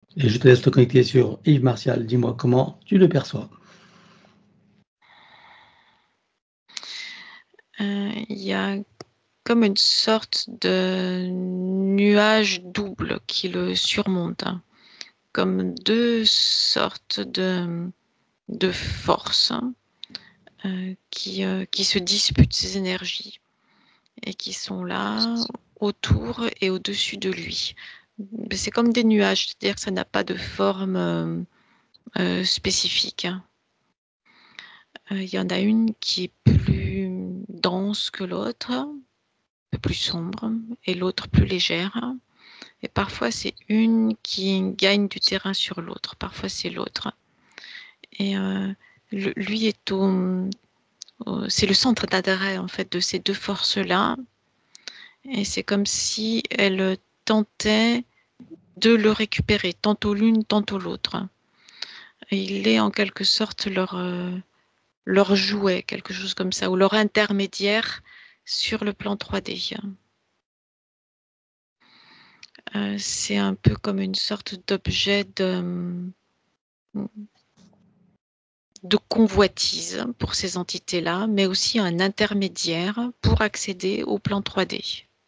Et je te laisse te connecter sur Yves Martial. Dis-moi comment tu le perçois. Il y a comme une sorte de nuage double qui le surmonte, hein, comme deux sortes de forces, hein, qui se disputent ces énergies et qui sont là autour et au-dessus de lui. C'est comme des nuages, c'est-à-dire que ça n'a pas de forme spécifique. Il y en a une qui est plus dense que l'autre, un peu plus sombre, et l'autre plus légère. Et parfois, c'est une qui gagne du terrain sur l'autre. Parfois, c'est l'autre. Et lui est c'est le centre d'intérêt, en fait, de ces deux forces-là. Et c'est comme si elle tentait de le récupérer, tantôt l'une, tantôt l'autre. Il est en quelque sorte leur jouet, quelque chose comme ça, ou leur intermédiaire sur le plan 3D. C'est un peu comme une sorte d'objet de convoitise pour ces entités-là, mais aussi un intermédiaire pour accéder au plan 3D.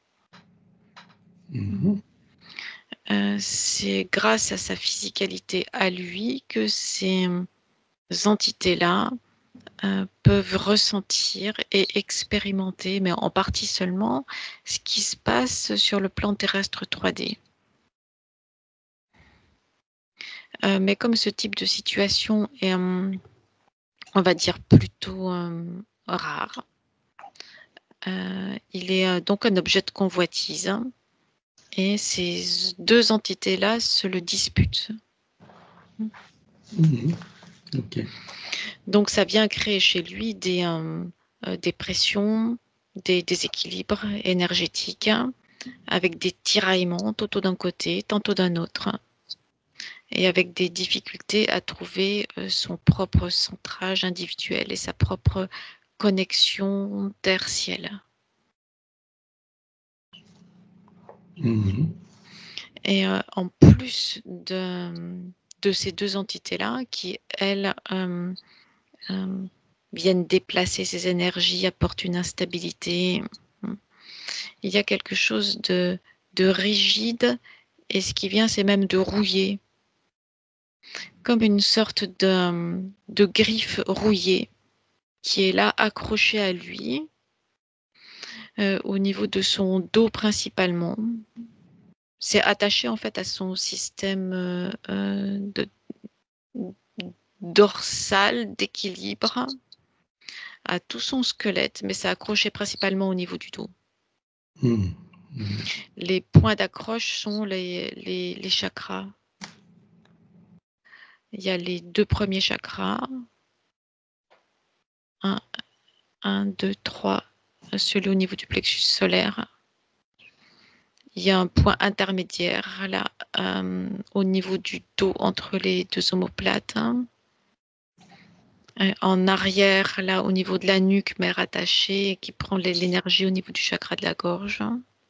C'est grâce à sa physicalité à lui que ces entités-là peuvent ressentir et expérimenter, mais en partie seulement, ce qui se passe sur le plan terrestre 3D. Mais comme ce type de situation est, on va dire, plutôt rare, il est donc un objet de convoitise, hein, et ces deux entités-là se le disputent. Ok. Donc ça vient créer chez lui des pressions, des déséquilibres énergétiques, hein, avec des tiraillements tantôt d'un côté, tantôt d'un autre, et avec des difficultés à trouver son propre centrage individuel et sa propre connexion terre-ciel. Et en plus de ces deux entités-là, qui, elles, viennent déplacer ces énergies, apportent une instabilité, il y a quelque chose de rigide, et ce qui vient, c'est même de rouillé, comme une sorte de griffe rouillée qui est là accrochée à lui, au niveau de son dos principalement. C'est attaché en fait à son système dorsal d'équilibre, à tout son squelette, mais c'est accroché principalement au niveau du dos. Les points d'accroche sont les chakras. Il y a les deux premiers chakras. 1, 2, 3, celui au niveau du plexus solaire. Il y a un point intermédiaire là, au niveau du dos entre les deux omoplates. En arrière, là, au niveau de la nuque, mais rattachée, qui prend l'énergie au niveau du chakra de la gorge.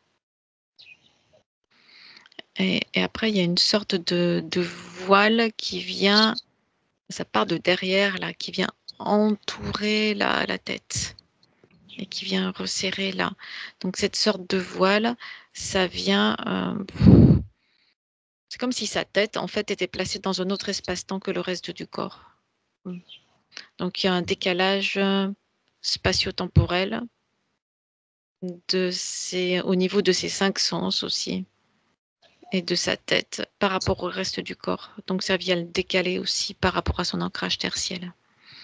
Et après, il y a une sorte de voile qui vient, ça part de derrière, là, qui vient entourer la tête et qui vient resserrer là. Donc, cette sorte de voile, ça vient... c'est comme si sa tête, en fait, était placée dans un autre espace-temps que le reste du corps. Donc, il y a un décalage spatio-temporel au niveau de ses 5 sens aussi, et de sa tête par rapport au reste du corps. Donc, ça vient le décaler aussi par rapport à son ancrage tertiel.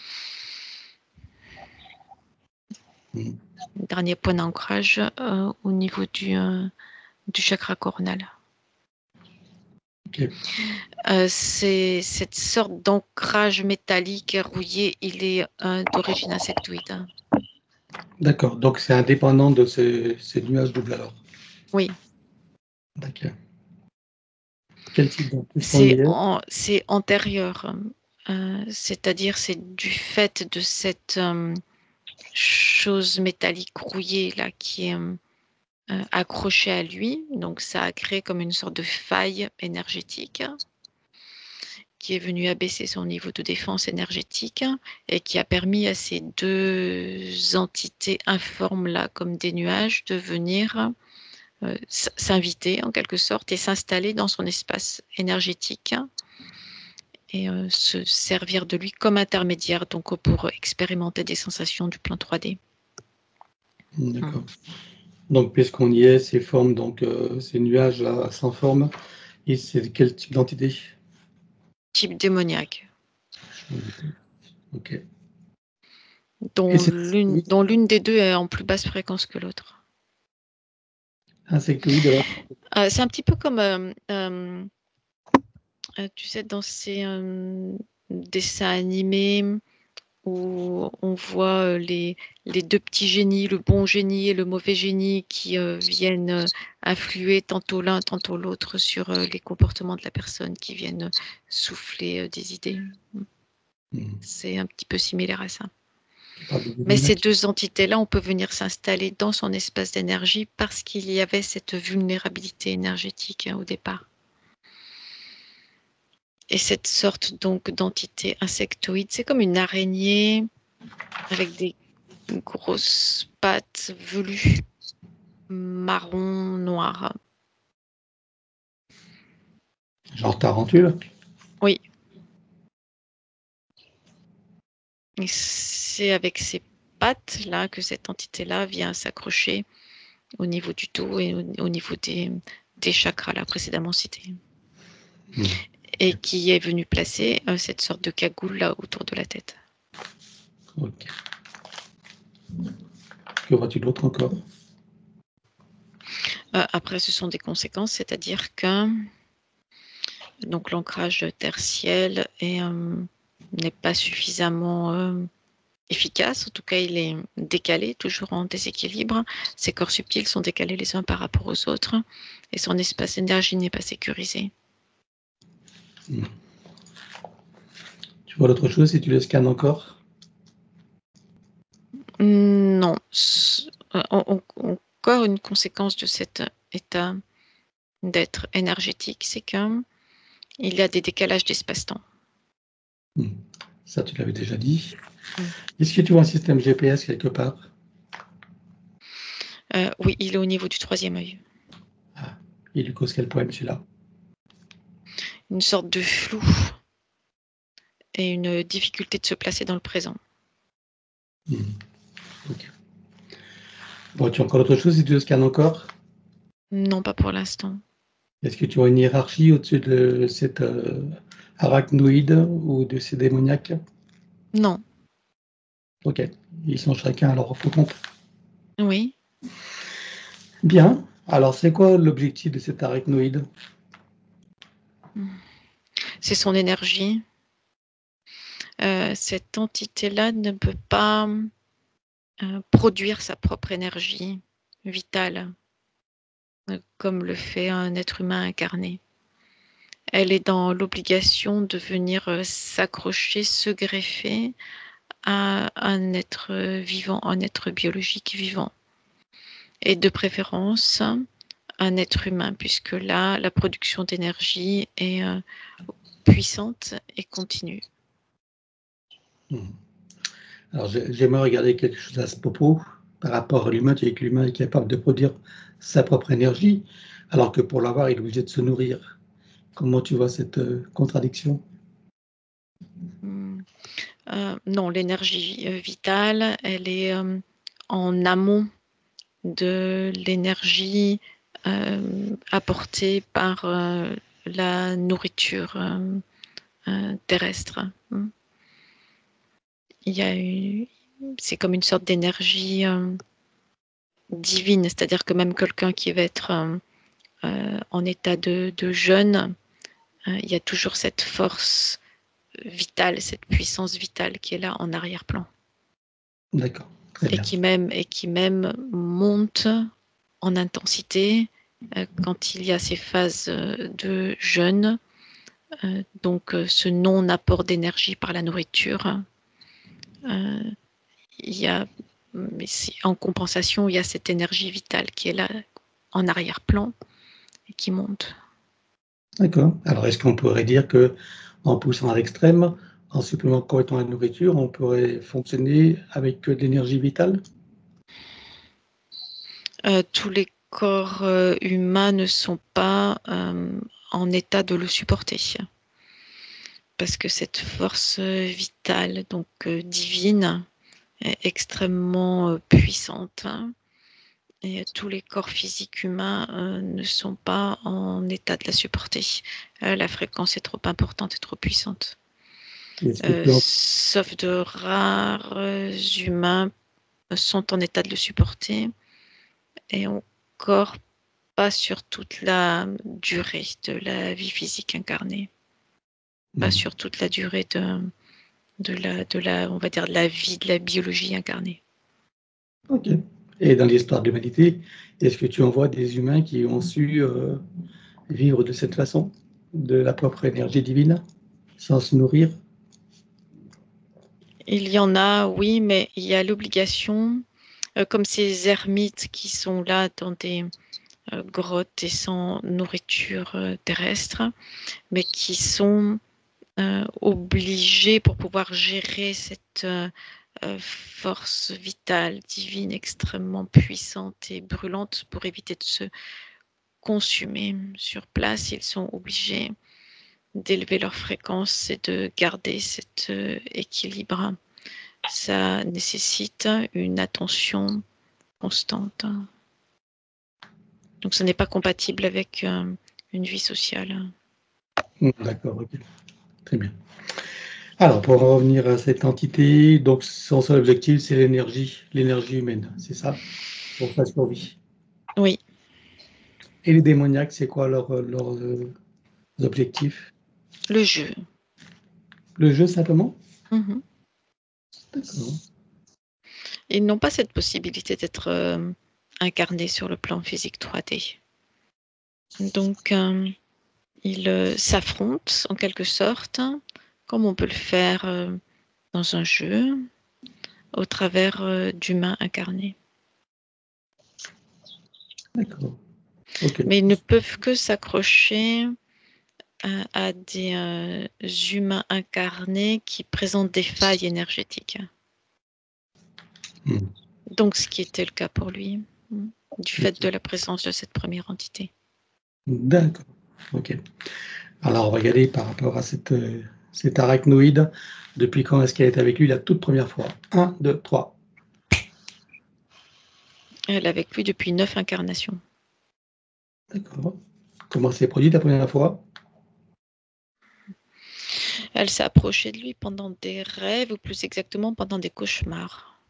Dernier point d'ancrage au niveau du chakra coronal. Okay. C'est cette sorte d'ancrage métallique rouillé, il est d'origine insectoïde. D'accord, donc c'est indépendant de ces nuages doubles alors? Oui. D'accord. Quel type d'intuition il y a? C'est antérieur, c'est-à-dire c'est du fait de cette chose métallique rouillée là qui est accrochée à lui, donc ça a créé comme une sorte de faille énergétique, qui est venu abaisser son niveau de défense énergétique et qui a permis à ces deux entités informes-là, comme des nuages, de venir s'inviter en quelque sorte et s'installer dans son espace énergétique et se servir de lui comme intermédiaire donc pour expérimenter des sensations du plan 3D. D'accord. Donc, puisqu'on y est, ces formes, donc ces nuages-là sans forme, et c'est quel type d'entité? Type démoniaque. Ok. Dont l'une des deux est en plus basse fréquence que l'autre. Insectoïde, alors? C'est un petit peu comme, tu sais, dans ces dessins animés où on voit les deux petits génies, le bon génie et le mauvais génie, qui viennent influer tantôt l'un, tantôt l'autre sur les comportements de la personne, qui viennent souffler des idées. C'est un petit peu similaire à ça. Mais ces deux entités-là, on peut venir s'installer dans son espace d'énergie parce qu'il y avait cette vulnérabilité énergétique au départ. Et cette sorte donc d'entité insectoïde, c'est comme une araignée avec des grosses pattes velues marron noir. Genre tarentule? Oui. Et c'est avec ces pattes-là que cette entité-là vient s'accrocher au niveau du dos et au niveau des chakras là précédemment cités. Et qui est venu placer cette sorte de cagoule là autour de la tête. Ok. Que vois-tu d'autre encore? Après, ce sont des conséquences, c'est-à-dire que donc l'ancrage tertiel n'est pas suffisamment efficace. En tout cas, il est décalé, toujours en déséquilibre. Ses corps subtils sont décalés les uns par rapport aux autres et son espace d'énergie n'est pas sécurisé. Tu vois d'autres choses si tu le scannes encore? Non. Encore une conséquence de cet état d'être énergétique, c'est qu'il y a des décalages d'espace-temps. Ça, tu l'avais déjà dit. Est-ce que tu vois un système GPS quelque part? Oui, il est au niveau du 3e œil. Ah, il lui cause quel problème celui-là? Une sorte de flou et une difficulté de se placer dans le présent. Okay. Bon, tu as encore autre chose si tu le scannes encore? Non, pas pour l'instant. Est-ce que tu vois une hiérarchie au-dessus de cet arachnoïde ou de ces démoniaques? Non. Ok, ils sont chacun à leur compte. Oui. Bien, alors c'est quoi l'objectif de cet arachnoïde? C'est son énergie. Cette entité-là ne peut pas produire sa propre énergie vitale, comme le fait un être humain incarné. Elle est dans l'obligation de venir s'accrocher, se greffer à un être vivant, un être biologique vivant. Et de préférence, un être humain, puisque là, la production d'énergie est puissante et continue. Alors j'aimerais regarder quelque chose à ce propos par rapport à l'humain. Tu dis que l'humain est capable de produire sa propre énergie, alors que pour l'avoir, il est obligé de se nourrir. Comment tu vois cette contradiction? Non, l'énergie vitale, elle est en amont de l'énergie apportée par la nourriture terrestre. C'est comme une sorte d'énergie divine, c'est-à-dire que même quelqu'un qui va être en état de jeûne, il y a toujours cette force vitale, cette puissance vitale qui est là en arrière-plan. D'accord, très bien. Et qui même monte en intensité quand il y a ces phases de jeûne, donc ce non-apport d'énergie par la nourriture. Mais en compensation, il y a cette énergie vitale qui est là en arrière-plan et qui monte. D'accord. Alors est-ce qu'on pourrait dire que en poussant à l'extrême, en supplémentant la nourriture, on pourrait fonctionner avec de l'énergie vitale? Tous les corps humains ne sont pas en état de le supporter. Parce que cette force vitale, donc divine, est extrêmement puissante. Hein, et tous les corps physiques humains ne sont pas en état de la supporter. La fréquence est trop importante et trop puissante. Sauf de rares humains sont en état de le supporter. Et encore pas sur toute la durée de la vie physique incarnée. Pas sur toute la durée de la, on va dire, de la vie, de la biologie incarnée. Ok. Et dans l'histoire de l'humanité, est-ce que tu en vois des humains qui ont su vivre de cette façon, de la propre énergie divine, sans se nourrir? Il y en a, oui, mais il y a l'obligation, comme ces ermites qui sont là dans des grottes et sans nourriture terrestre, mais qui sont obligés pour pouvoir gérer cette force vitale, divine, extrêmement puissante et brûlante pour éviter de se consumer sur place. Ils sont obligés d'élever leur fréquence et de garder cet équilibre. Ça nécessite une attention constante. Donc, ce n'est pas compatible avec une vie sociale. D'accord, ok. Très bien. Alors, pour en revenir à cette entité, donc son seul objectif, c'est l'énergie humaine, c'est ça? Pour sa survie. Oui. Et les démoniaques, c'est quoi leurs objectifs? Le jeu. Le jeu, simplement? D'accord. Ils n'ont pas cette possibilité d'être incarnés sur le plan physique 3D. Donc, ils s'affrontent en quelque sorte, comme on peut le faire dans un jeu, au travers d'humains incarnés. D'accord. Okay. Mais ils ne peuvent que s'accrocher à des humains incarnés qui présentent des failles énergétiques. Donc, ce qui était le cas pour lui, du fait de la présence de cette première entité. D'accord. Ok. Alors, on va regarder par rapport à cet arachnoïde. Depuis quand est-ce qu'elle est avec lui la toute première fois? 1, 2, 3. Elle est avec lui depuis 9 incarnations. D'accord. Comment s'est produite la première fois? Elle s'est approchée de lui pendant des rêves, ou plus exactement pendant des cauchemars.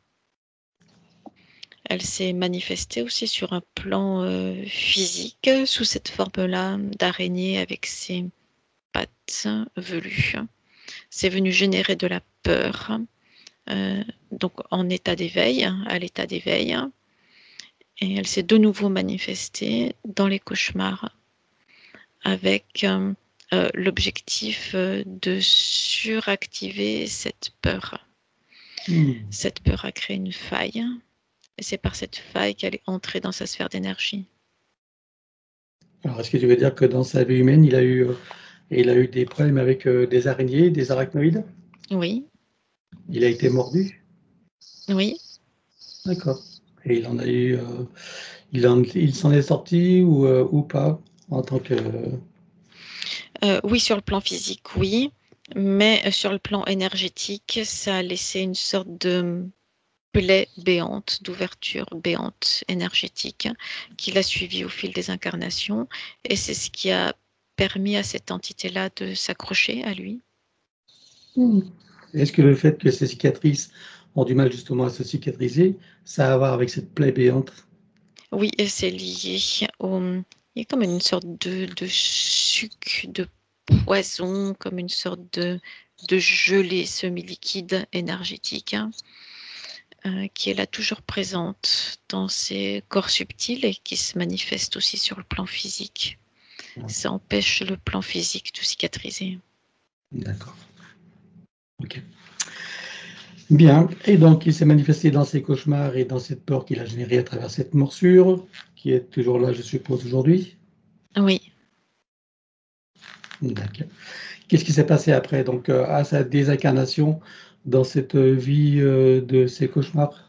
Elle s'est manifestée aussi sur un plan physique, sous cette forme-là d'araignée avec ses pattes velues. C'est venu générer de la peur, donc en état d'éveil, à l'état d'éveil. Et elle s'est de nouveau manifestée dans les cauchemars avec l'objectif de suractiver cette peur. Cette peur a créé une faille, et c'est par cette faille qu'elle est entrée dans sa sphère d'énergie. Alors, est-ce que tu veux dire que dans sa vie humaine, il a eu des problèmes avec des araignées, des arachnoïdes? Oui. Il a été mordu? Oui. D'accord. Et il en a eu, il s'en est sorti ou pas en tant que... Oui, sur le plan physique, oui. Mais sur le plan énergétique, ça a laissé une sorte de plaie béante, d'ouverture béante énergétique qui l'a suivi au fil des incarnations. Et c'est ce qui a permis à cette entité-là de s'accrocher à lui. Est-ce que le fait que ces cicatrices ont du mal justement à se cicatriser, ça a à voir avec cette plaie béante? Oui, et c'est lié au... Il y a comme une sorte de suc, de poison, comme une sorte de gelée semi-liquide énergétique qui est là toujours présente dans ces corps subtils et qui se manifeste aussi sur le plan physique. Ça empêche le plan physique de cicatriser. D'accord. Ok. Bien. Et donc, il s'est manifesté dans ses cauchemars et dans cette peur qu'il a générée à travers cette morsure, qui est toujours là, je suppose, aujourd'hui. Oui. D'accord. Qu'est-ce qui s'est passé après, donc, à sa désincarnation dans cette vie de ses cauchemars?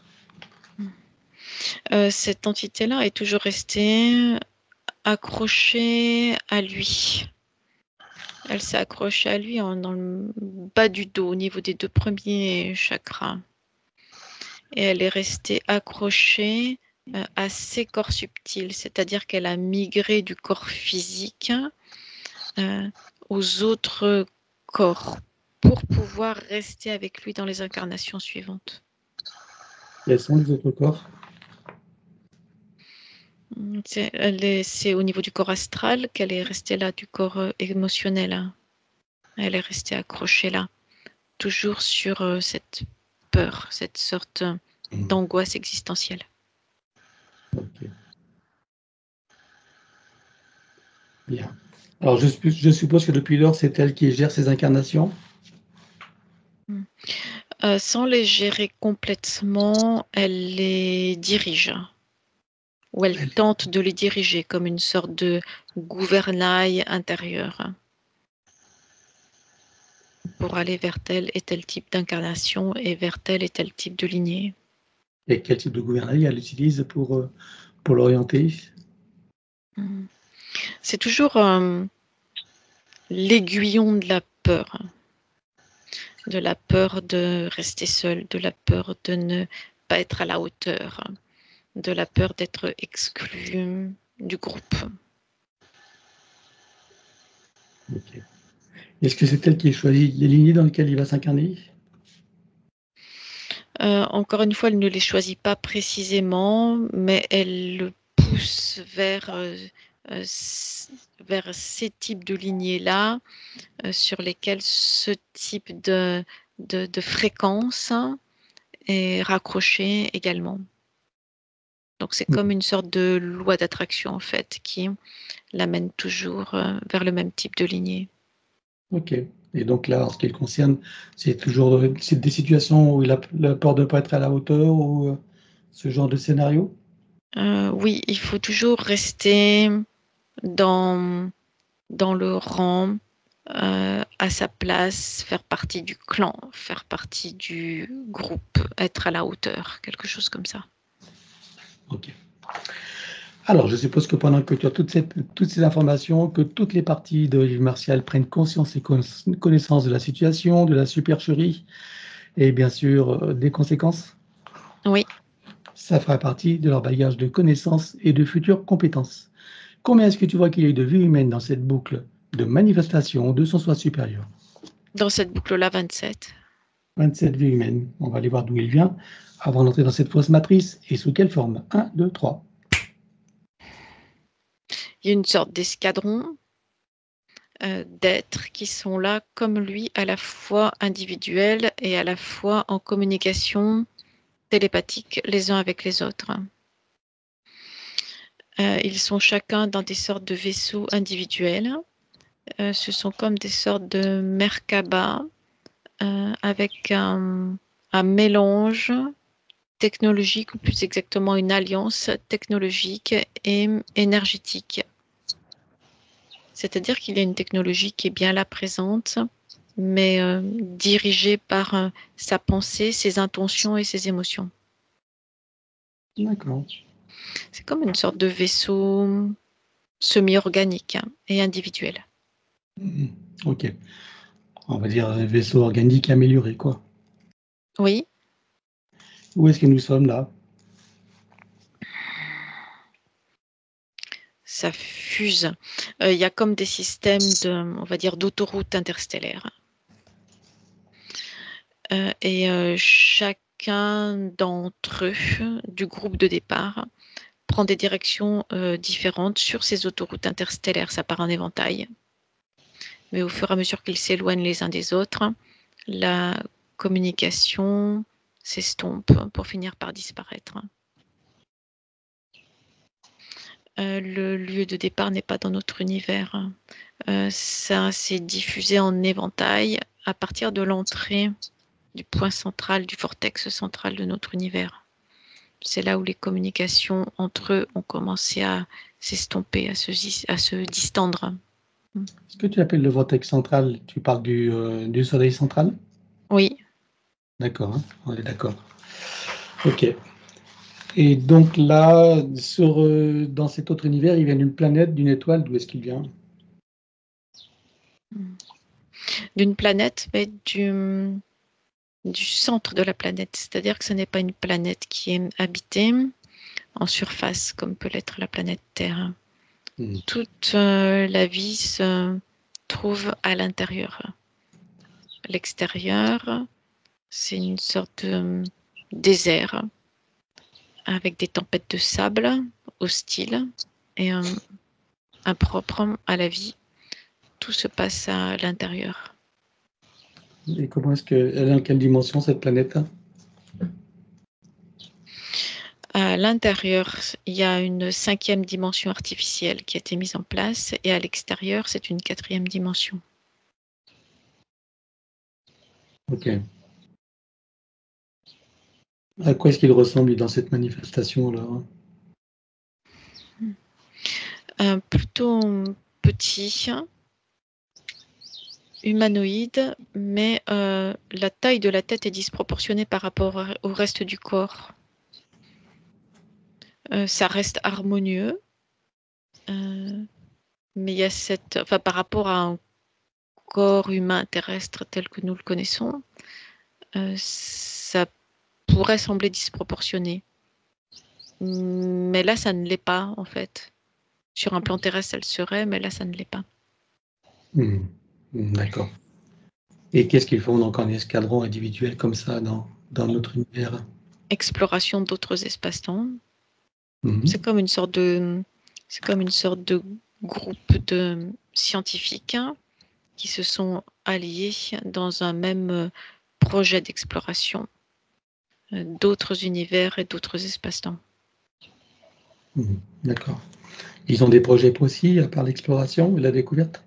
Cette entité-là est toujours restée accrochée à lui. Elle s'est accrochée à lui dans le bas du dos, au niveau des 2 premiers chakras. Et elle est restée accrochée à ses corps subtils, c'est-à-dire qu'elle a migré du corps physique aux autres corps pour pouvoir rester avec lui dans les incarnations suivantes. Quels sont les autres corps? C'est au niveau du corps astral qu'elle est restée là, du corps émotionnel. Hein. Elle est restée accrochée là, toujours sur cette peur, cette sorte d'angoisse existentielle. Ok. Bien. Alors, je suppose que depuis lors, c'est elle qui gère ses incarnations? Sans les gérer complètement, elle les dirige. Ou elle tente de les diriger comme une sorte de gouvernail intérieur pour aller vers tel et tel type d'incarnation et vers tel et tel type de lignée. Et quel type de gouvernail elle utilise pour l'orienter? C'est toujours l'aiguillon de la peur de rester seul, de la peur de ne pas être à la hauteur, de la peur d'être exclu du groupe. Okay. Est-ce que c'est elle qui choisit les lignées dans lesquelles il va s'incarner? Encore une fois, elle ne les choisit pas précisément, mais elle le pousse vers ces types de lignées-là, sur lesquelles ce type de fréquence est raccroché également. Donc c'est comme une sorte de loi d'attraction en fait, qui l'amène toujours vers le même type de lignée. Ok. Et donc là, en ce qui le concerne, c'est toujours c'est des situations où il a la peur de ne pas être à la hauteur ou ce genre de scénario? Oui, il faut toujours rester dans le rang, à sa place, faire partie du clan, faire partie du groupe, être à la hauteur, quelque chose comme ça. Ok. Alors, je suppose que pendant que tu as toutes ces informations, que toutes les parties de Yves Martial prennent conscience et connaissance de la situation, de la supercherie et bien sûr des conséquences. Oui. Ça fera partie de leur bagage de connaissances et de futures compétences. Combien est-ce que tu vois qu'il y a eu de vies humaines dans cette boucle de manifestation de son soi supérieur? Dans cette boucle-là, 27. 27 vies humaines. On va aller voir d'où il vient avant d'entrer dans cette fausse matrice et sous quelle forme. 1, 2, 3. Il y a une sorte d'escadron d'êtres qui sont là comme lui, à la fois individuels et à la fois en communication télépathique les uns avec les autres. Ils sont chacun dans des sortes de vaisseaux individuels. Ce sont comme des sortes de Merkaba avec un mélange technologique, ou plus exactement une alliance technologique et énergétique. C'est-à-dire qu'il y a une technologie qui est bien là présente, mais dirigée par sa pensée, ses intentions et ses émotions. D'accord. C'est comme une sorte de vaisseau semi-organique et individuel. Ok. On va dire un vaisseau organique amélioré, quoi. Oui. Où est-ce que nous sommes là? Ça fuse. Il y a comme des systèmes on va dire, d'autoroutes interstellaires. Et chacun d'entre eux, du groupe de départ, prend des directions différentes sur ces autoroutes interstellaires. Ça part en éventail. Mais au fur et à mesure qu'ils s'éloignent les uns des autres, la communication s'estompe pour finir par disparaître. Le lieu de départ n'est pas dans notre univers. Ça s'est diffusé en éventail à partir de l'entrée du point central, du vortex central de notre univers. C'est là où les communications entre eux ont commencé à s'estomper, à se distendre. Ce que tu appelles le vortex central, tu parles du soleil central? Oui. D'accord, hein, on est d'accord. Ok. Et donc là, dans cet autre univers, il vient d'une planète, d'une étoile, d'où est-ce qu'il vient? D'une planète, mais du centre de la planète. C'est-à-dire que ce n'est pas une planète qui est habitée en surface, comme peut l'être la planète Terre. Toute la vie se trouve à l'intérieur. L'extérieur, c'est une sorte de désert avec des tempêtes de sable hostiles et impropres à la vie. Tout se passe à l'intérieur. Et comment est-ce qu'elle est dans quelle dimension cette planète? À l'intérieur, il y a une 5e dimension artificielle qui a été mise en place et à l'extérieur, c'est une 4e dimension. Ok. À quoi est-ce qu'il ressemble dans cette manifestation-là? Plutôt petit, humanoïde, mais la taille de la tête est disproportionnée par rapport au reste du corps. Ça reste harmonieux, mais il y a par rapport à un corps humain terrestre tel que nous le connaissons, ça pourrait sembler disproportionné. Mais là, ça ne l'est pas, en fait. Sur un plan terrestre, ça le serait, mais là, ça ne l'est pas. D'accord. Et qu'est-ce qu'ils font donc en escadron individuel comme ça dans notre univers? Exploration d'autres espaces-temps. Mhm. C'est comme une sorte de groupe de scientifiques qui se sont alliés dans un même projet d'exploration d'autres univers et d'autres espaces-temps. D'accord. Ils ont des projets précis à part l'exploration et la découverte?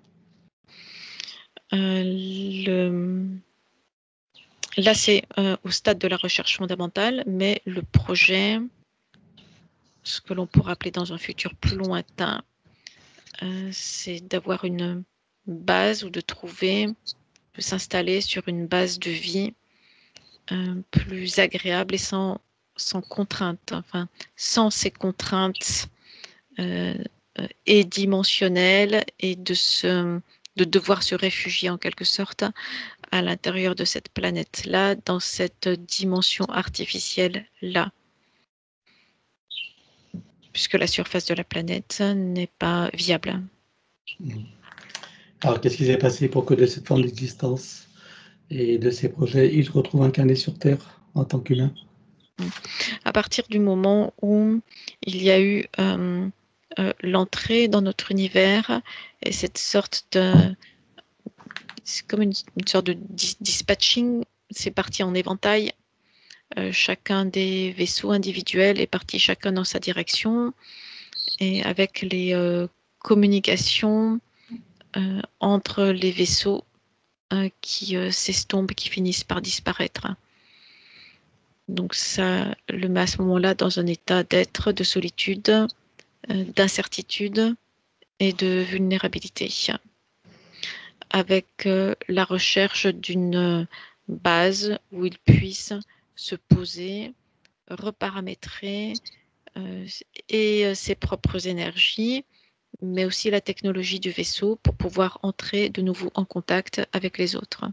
Là, c'est au stade de la recherche fondamentale, mais le projet, ce que l'on pourrait appeler dans un futur plus lointain, c'est d'avoir une base ou de s'installer sur une base de vie plus agréable et sans contrainte, enfin, sans ces contraintes et dimensionnelles et de devoir se réfugier en quelque sorte à l'intérieur de cette planète-là, dans cette dimension artificielle-là. Puisque la surface de la planète n'est pas viable. Alors, qu'est-ce qui s'est passé pour que de cette forme d'existence et de ces projets, ils se retrouvent incarnés sur Terre en tant qu'humains? À partir du moment où il y a eu l'entrée dans notre univers et cette sorte de... C'est comme une sorte de dispatching, c'est parti en éventail. Chacun des vaisseaux individuels est parti chacun dans sa direction et avec les communications entre les vaisseaux qui s'estompent, qui finissent par disparaître. Donc ça le met à ce moment-là dans un état d'être, de solitude, d'incertitude et de vulnérabilité, avec la recherche d'une base où il puisse se poser, reparamétrer et ses propres énergies, mais aussi la technologie du vaisseau pour pouvoir entrer de nouveau en contact avec les autres.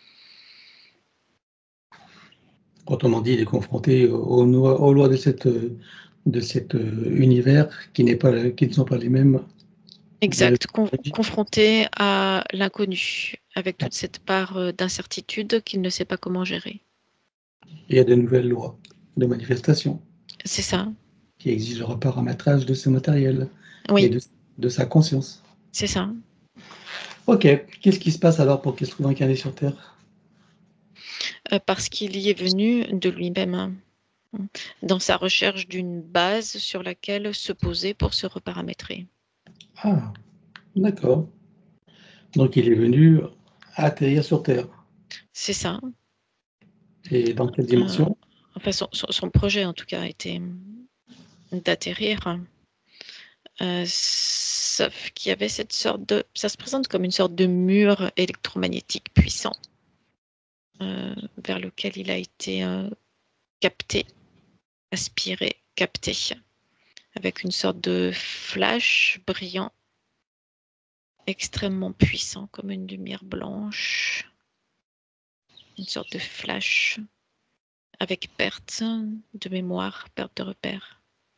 Autrement dit, il est confronté aux lois de cet univers qui ne sont pas les mêmes. Exact, confronté à l'inconnu, avec toute cette part d'incertitude qu'il ne sait pas comment gérer. Il y a de nouvelles lois de manifestation. C'est ça. Qui exigent le reparamétrage de ce matériel oui. et de sa conscience. C'est ça. Ok, qu'est-ce qui se passe alors pour qu'il se trouve incarné sur Terre? Parce qu'il y est venu de lui-même, dans sa recherche d'une base sur laquelle se poser pour se reparamétrer. Ah, d'accord. Donc il est venu atterrir sur Terre. C'est ça. Et dans quelle dimension? Enfin, son projet, en tout cas, a été d'atterrir Sauf qu'il y avait cette sorte de... Ça se présente comme une sorte de mur électromagnétique puissant vers lequel il a été capté, aspiré, capté, avec une sorte de flash brillant, extrêmement puissant, comme une lumière blanche, une sorte de flash, avec perte de mémoire, perte de repère.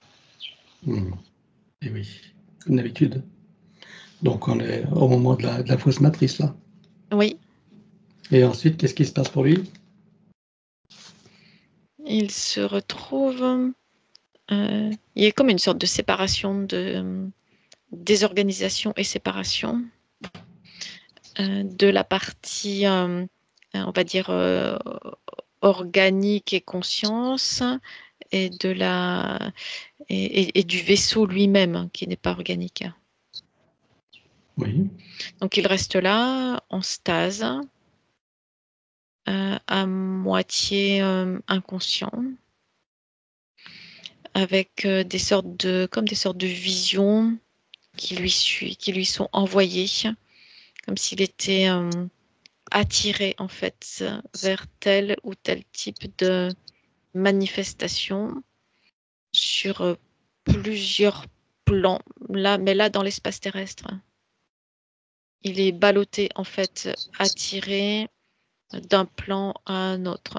Et oui, comme d'habitude. Donc on est au moment de la fausse matrice là. Oui. Et ensuite, qu'est-ce qui se passe pour lui? Il se retrouve... il y a comme une sorte de séparation, de désorganisation et séparation de la partie, on va dire, organique et conscience, et de la et du vaisseau lui-même qui n'est pas organique. Oui. Donc il reste là en stase, à moitié inconscient, avec des sortes de visions qui lui sont envoyées, comme s'il était attiré en fait vers tel ou tel type de manifestation sur plusieurs plans, mais là dans l'espace terrestre. Il est ballotté en fait, attiré d'un plan à un autre.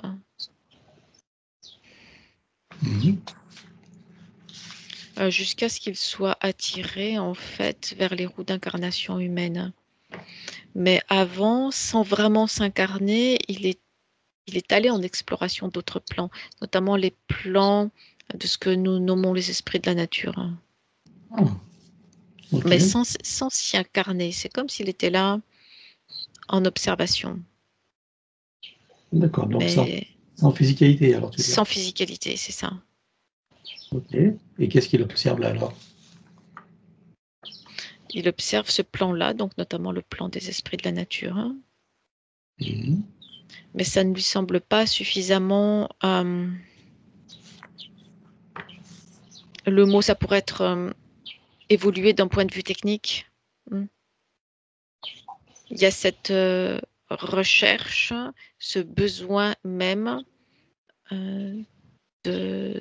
Jusqu'à ce qu'il soit attiré en fait vers les roues d'incarnation humaine. Mais avant, sans vraiment s'incarner, il est allé en exploration d'autres plans, notamment les plans de ce que nous nommons les esprits de la nature. Ah, okay. Mais sans s'y incarner. C'est comme s'il était là en observation. D'accord, donc sans physicalité alors tu dis. Sans physicalité, c'est ça. Ok, et qu'est-ce qu'il observe là alors? Il observe ce plan-là, donc notamment le plan des esprits de la nature. Mais ça ne lui semble pas suffisamment... le mot, ça pourrait être évolué d'un point de vue technique. Il y a cette recherche, ce besoin même de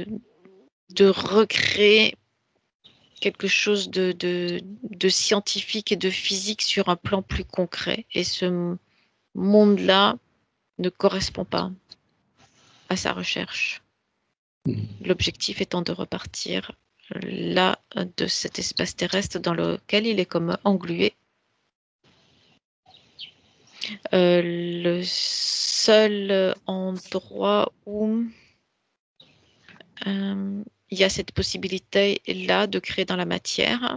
recréer quelque chose de scientifique et de physique sur un plan plus concret. Et ce monde-là ne correspond pas à sa recherche. L'objectif étant de repartir là de cet espace terrestre dans lequel il est comme englué. Le seul endroit où il y a cette possibilité-là de créer dans la matière,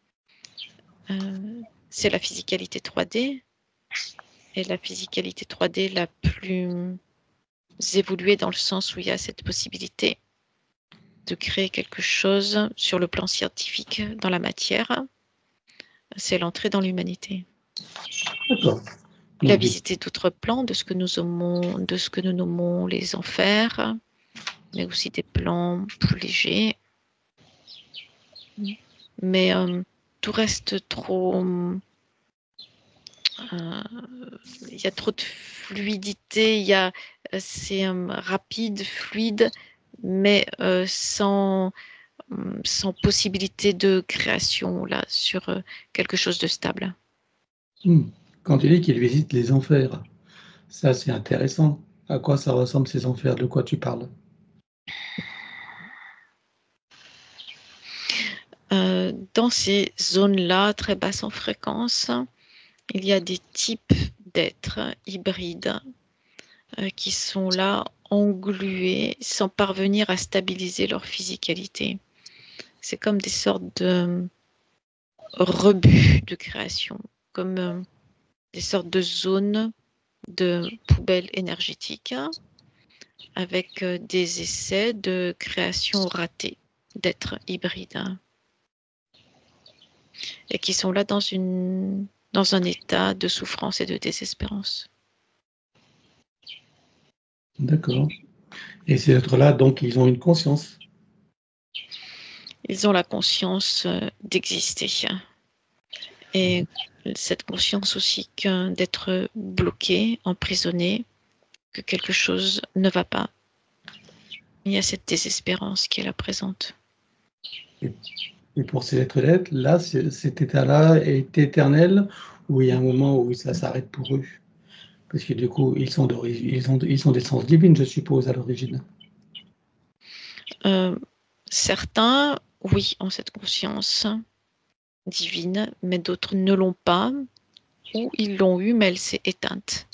c'est la physicalité 3D. Et la physicalité 3D la plus évoluée dans le sens où il y a cette possibilité de créer quelque chose sur le plan scientifique dans la matière, c'est l'entrée dans l'humanité. D'accord. Il a visité d'autres plans de ce que nous nommons les enfers, mais aussi des plans plus légers. Mais tout reste trop... il y a trop de fluidité, c'est rapide, fluide, mais sans possibilité de création là sur quelque chose de stable. Quand tu dis qu'il visite les enfers, ça c'est intéressant. À quoi ça ressemble ces enfers? De quoi tu parles? Dans ces zones-là, très basses en fréquence, il y a des types d'êtres hybrides qui sont là, englués, sans parvenir à stabiliser leur physicalité. C'est comme des sortes de rebuts de création, comme des sortes de zones de poubelles énergétiques, avec des essais de création ratée d'êtres hybrides. Et qui sont là dans un état de souffrance et de désespérance. D'accord. Et ces êtres-là, donc, ils ont une conscience? Ils ont la conscience d'exister. Et cette conscience aussi d'être bloqué, emprisonné, que quelque chose ne va pas. Il y a cette désespérance qui est là présente. Et pour ces êtres là, cet état-là est éternel, ou il y a un moment où ça s'arrête pour eux? Parce que du coup, ils sont d'essence divine, je suppose, à l'origine. Certains, oui, ont cette conscience divine, mais d'autres ne l'ont pas, ou ils l'ont eu, mais elle s'est éteinte.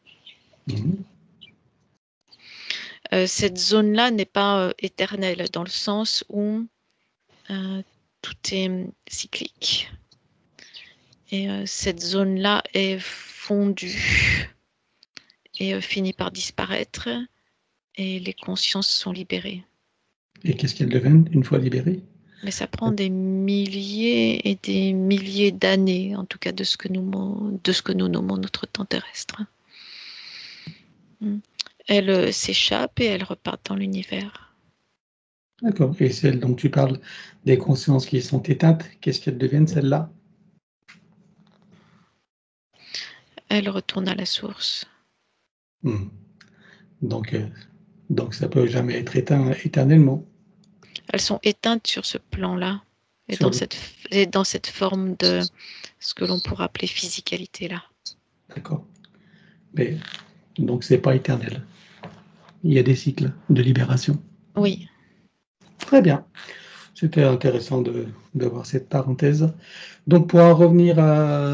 Cette zone-là n'est pas éternelle, dans le sens où tout est cyclique. Et cette zone-là est fondue et finit par disparaître, et les consciences sont libérées. Et qu'est-ce qu'elles deviennent une fois libérées? Mais ça prend des milliers et des milliers d'années, en tout cas de ce que nous nommons notre temps terrestre. Elles s'échappent et elles repartent dans l'univers. D'accord. Et celles dont tu parles, des consciences qui sont éteintes, qu'est-ce qu'elles deviennent, celles-là? Elles retournent à la source. Donc ça peut jamais être éteint éternellement. Elles sont éteintes sur ce plan-là et dans cette forme de ce que l'on pourrait appeler physicalité-là. D'accord. Mais donc c'est pas éternel. Il y a des cycles de libération. Oui. Très bien. C'était intéressant de voir cette parenthèse. Donc pour en revenir à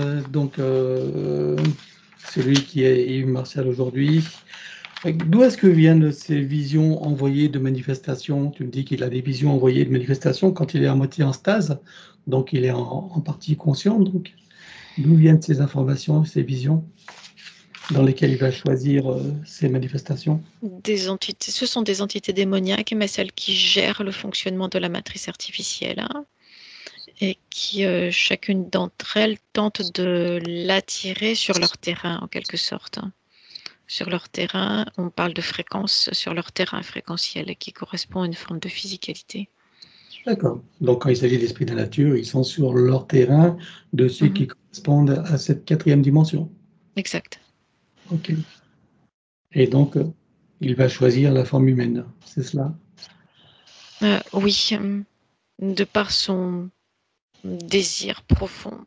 celui qui est Yves Martial aujourd'hui, d'où est-ce que viennent ces visions envoyées de manifestations? Tu me dis qu'il a des visions envoyées de manifestations quand il est à moitié en stase, donc il est en partie conscient. Donc d'où viennent ces informations, ces visions dans lesquelles il va choisir ces manifestations? Ce sont des entités démoniaques, mais celles qui gèrent le fonctionnement de la matrice artificielle, et qui, chacune d'entre elles, tente de l'attirer sur leur terrain, en quelque sorte. Sur leur terrain, on parle de fréquence sur leur terrain fréquentiel, qui correspond à une forme de physicalité. D'accord. Donc quand il s'agit d'esprit de la nature, ils sont sur leur terrain de ceux qui correspondent à cette 4e dimension. Exact. Ok. Et donc, il va choisir la forme humaine, c'est cela? Oui, de par son désir profond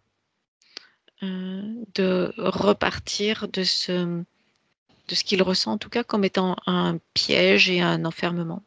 de repartir de ce qu'il ressent, en tout cas, comme étant un piège et un enfermement.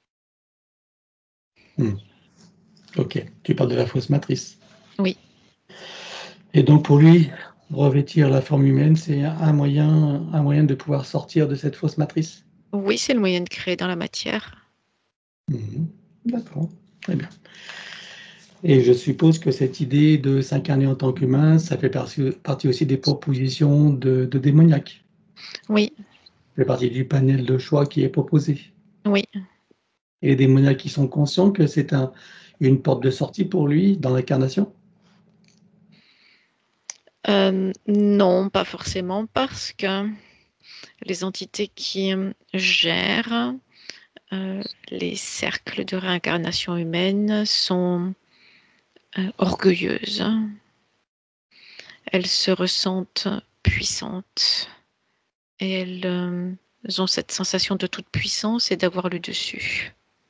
Ok, tu parles de la fausse matrice. Oui. Et donc pour lui, revêtir la forme humaine, c'est un moyen de pouvoir sortir de cette fausse matrice? Oui, c'est le moyen de créer dans la matière. D'accord, très bien. Et je suppose que cette idée de s'incarner en tant qu'humain, ça fait partie aussi des propositions de démoniaques. Oui. Ça fait partie du panel de choix qui est proposé. Oui. Et les démoniaques qui sont conscients que c'est une porte de sortie pour lui dans l'incarnation? Non, pas forcément, parce que les entités qui gèrent les cercles de réincarnation humaine sont orgueilleuses. Elles se ressentent puissantes et elles ont cette sensation de toute puissance et d'avoir le dessus.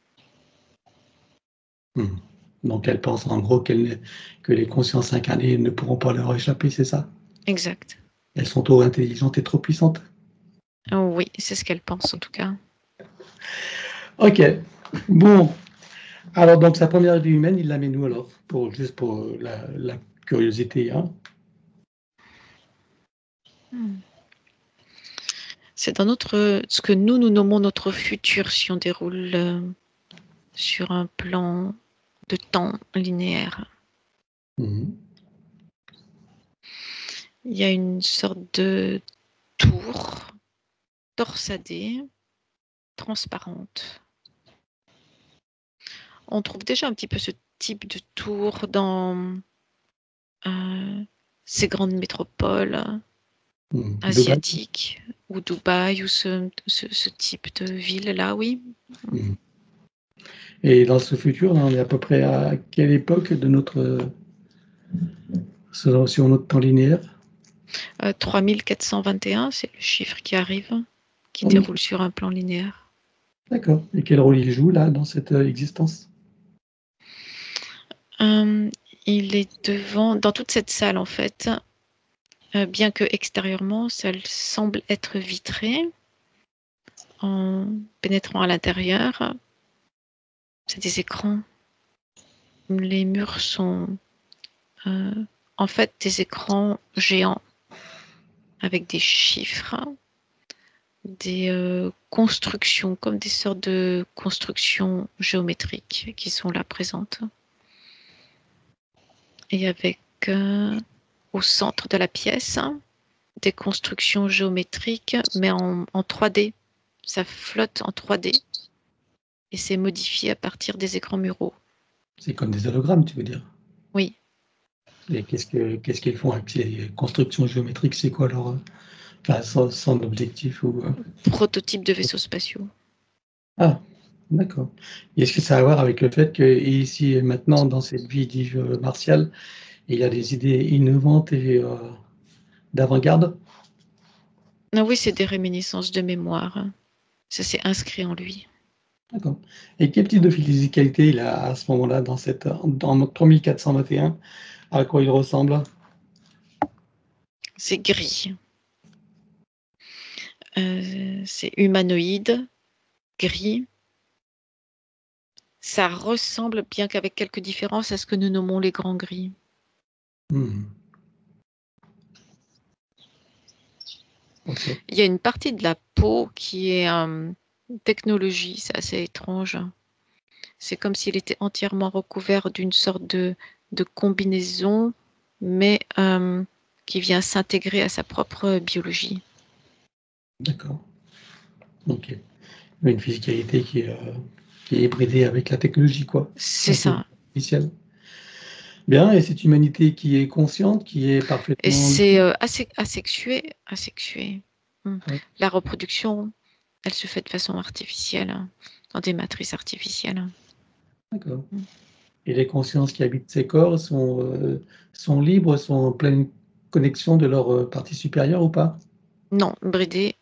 Donc elles pensent en gros que les consciences incarnées ne pourront pas leur échapper, c'est ça? Exact. Elles sont trop intelligentes et trop puissantes? Oui, c'est ce qu'elles pensent en tout cas. Ok, bon. Alors donc sa première vie humaine, il la met où alors? Juste pour la curiosité, hein? C'est dans ce que nous nommons notre futur, si on déroule sur un plan de temps linéaire. Il y a une sorte de tour torsadée, transparente. On trouve déjà un petit peu ce type de tour dans ces grandes métropoles asiatiques, ou Dubaï, ou ce type de ville-là, oui. Et dans ce futur, là, on est à peu près à quelle époque de sur notre temps linéaire? 3421, c'est le chiffre qui arrive, qui Oh, déroule sur un plan linéaire. d'accord. Et quel rôle il joue là dans cette existence? Il est devant, dans toute cette salle en fait, bien que extérieurement, ça semble être vitré, en pénétrant à l'intérieur, c'est des écrans. Les murs sont en fait des écrans géants avec des chiffres, des constructions, comme des sortes de constructions géométriques qui sont là présentes. Et avec au centre de la pièce, des constructions géométriques, mais en 3D. Ça flotte en 3D et c'est modifié à partir des écrans muraux. C'est comme des hologrammes, tu veux dire? Oui. Et qu'est-ce qu'ils font avec ces constructions géométriques? C'est quoi leur, enfin, son objectif ou, Prototype de vaisseaux spatiaux. Ah, d'accord. Et est-ce que ça a à voir avec le fait qu'ici et maintenant, dans cette vie dite martiale, il y a des idées innovantes et d'avant-garde? Ah oui, c'est des réminiscences de mémoire. Ça s'est inscrit en lui. D'accord. Et quel type de physicalité il a à ce moment-là dans 3421? À quoi il ressemble? C'est gris. C'est humanoïde, gris. Ça ressemble, bien qu'avec quelques différences, à ce que nous nommons les grands gris. Mmh. OK. Il y a une partie de la peau qui est technologie, c'est assez étrange. C'est comme s'il était entièrement recouvert d'une sorte de combinaison, mais qui vient s'intégrer à sa propre biologie. D'accord. OK. Mais une physicalité qui est hybridée avec la technologie, quoi. C'est L'intelligence ça. artificielle. Bien, et cette humanité qui est consciente, qui est Et parfaitement c'est libre? asexué. Asexué. Ouais, La reproduction, elle se fait de façon artificielle, dans des matrices artificielles. d'accord. Et les consciences qui habitent ces corps sont libres, sont en pleine connexion de leur, partie supérieure ou pas? Non, bridé,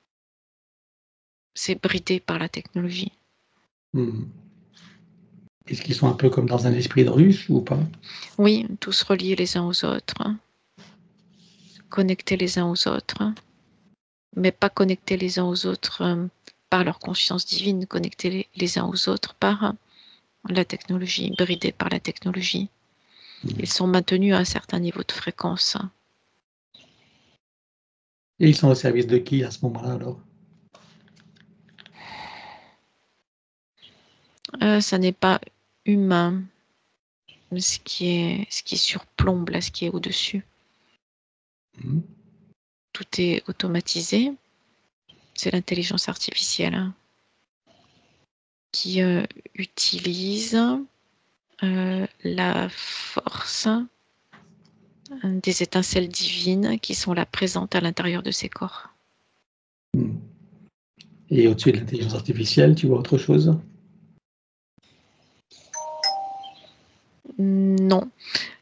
c'est bridé par la technologie. Mmh. Est-ce qu'ils sont un peu comme dans un esprit de ruche ou pas? Oui, tous reliés les uns aux autres, connectés les uns aux autres, mais pas connectés les uns aux autres par leur conscience divine, connectés les uns aux autres par la technologie, bridés par la technologie. Mmh. Ils sont maintenus à un certain niveau de fréquence. Et ils sont au service de qui à ce moment-là alors? Ça n'est pas humain, ce qui surplombe, là, ce qui est au-dessus. Mmh. Tout est automatisé. C'est l'intelligence artificielle qui utilise la force des étincelles divines qui sont là présentes à l'intérieur de ces corps. Mmh. Et au-dessus de l'intelligence artificielle, tu vois autre chose? Non.